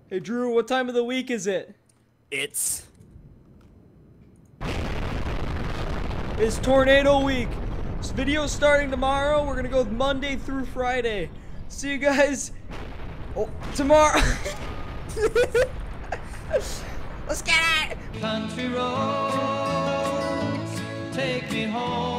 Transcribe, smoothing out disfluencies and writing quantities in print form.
Hey Drew, what time of the week is it? It's Tornado week. This video's starting tomorrow. We're gonna go Monday through Friday. See you guys tomorrow. Let's get it! Country roads take me home.